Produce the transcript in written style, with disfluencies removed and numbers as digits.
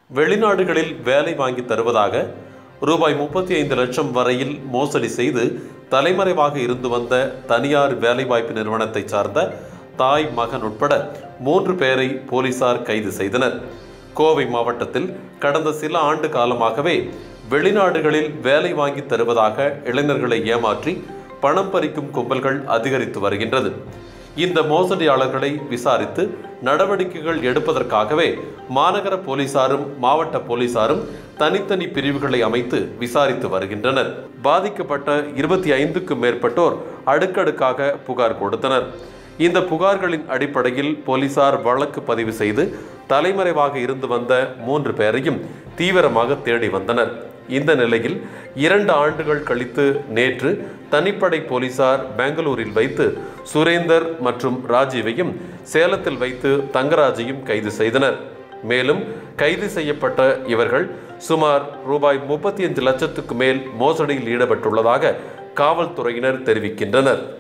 வெளிநாடுகளில் வேலை வாங்கி தருவதாக ரூபாய் 35 லட்சம் வரையில் மோசடி செய்து தலைமறைவாக இருந்து வந்த தனியார் வேலைவாய்ப்பு நிறுவனத்தை சார்ந்த தாய் மகன் உட்பட 3 பேரை போலீசார் கைது செய்தனர். கோவை மாவட்டத்தில் கடந்த சில ஆண்டு காலமாகவே வெளிநாடுகளில் வேலை வாங்கி தருவதாக இளைஞர்களை ஏமாற்றி பணம் பறிக்கும் கும்பல்கள் அதிகரித்து வருகின்றது. இந்த மோசடியாளர்களை விசாரித்து நடவடிக்கைகள் எடுப்பதற்காகவே மாநகர போலீசாரும் மாவட்ட போலீசாரும் தனித்தனி பிரிவுகளை அமைத்து விசாரித்து வருகின்றனர். பாதிக்கப்பட்ட 25க்கும் மேற்பட்டோர் அடுக்கடுக்காக புகார் கொடுத்தனர். இந்த புகார்களின் அடிப்படையில் போலீசார் வழக்கு பதிவு செய்து தலைமறைவாக இருந்து வந்த 3 பேரையும் தீவிரமாக தேடி வந்தனர். இந்த நிலையில் 2 ஆண்டுகள் கழித்து நேற்று தனிப்படை போலீசார் பெங்களூரில் வைத்து சுரேந்தர் மற்றும் ராஜீவையும், சேலத்தில் வைத்து தங்கராஜையும் கைது செய்தனர். மேலும் கைது செய்யப்பட்ட இவர்கள் சுமார் ரூபாய் 35 லட்சத்துக்கு மேல் மோசடியில் ஈடுபட்டுள்ளதாக காவல்துறையினர் தெரிவிக்கின்றனர்.